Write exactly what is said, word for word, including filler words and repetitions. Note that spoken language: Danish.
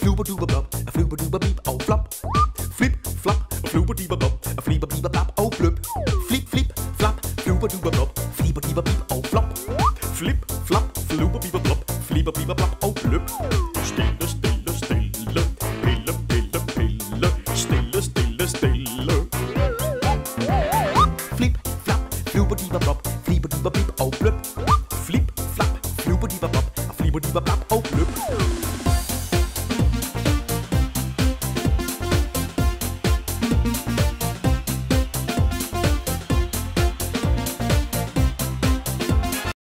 Flubberduberblop, og flubberduberbip og flop. Flip, flop, og flubberduberblop, og flibberbiberblap og bløb. Flip, flip, flap, flubberduberblop, flibberbiberbip og flop. Flip, flap, flubberbiberblop, flibberbiberblap og bløb. Stille, stille, stille, pille, pille, pille. Stille, stille, stille. Flip, flap, flubberduberblop, flibberbiberbip og bløb. Flip, flap, flubberduberblop, og flibberbiberblap og bløb.